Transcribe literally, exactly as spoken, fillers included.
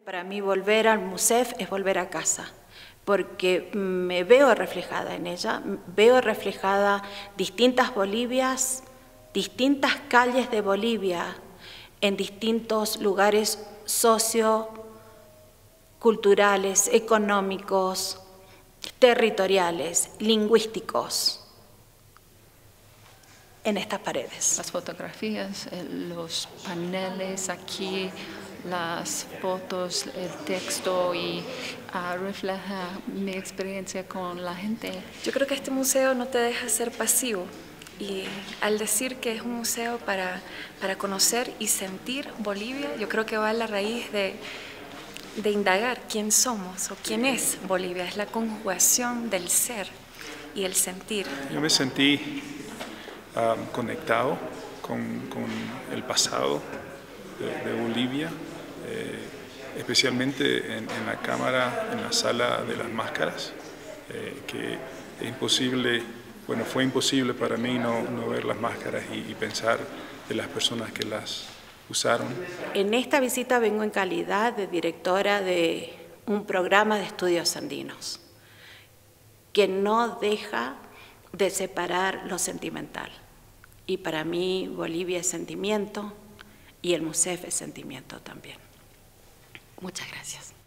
Para mí volver al MUSEF es volver a casa, porque me veo reflejada en ella, veo reflejada distintas Bolivias, distintas calles de Bolivia, en distintos lugares socioculturales, económicos, territoriales, lingüísticos, en estas paredes. Las fotografías, los paneles aquí, las fotos, el texto y uh, refleja mi experiencia con la gente. Yo creo que este museo no te deja ser pasivo y al decir que es un museo para, para conocer y sentir Bolivia, yo creo que va a la raíz de, de indagar quién somos o quién es Bolivia, es la conjugación del ser y el sentir. Yo me sentí um, conectado con, con el pasado de, de Bolivia. Eh, especialmente en, en la cámara, en la sala de las máscaras, eh, que es imposible, bueno, fue imposible para mí no, no ver las máscaras y, y pensar de las personas que las usaron. En esta visita vengo en calidad de directora de un programa de estudios andinos que no deja de separar lo sentimental. Y para mí Bolivia es sentimiento y el MUSEF es sentimiento también. Muchas gracias.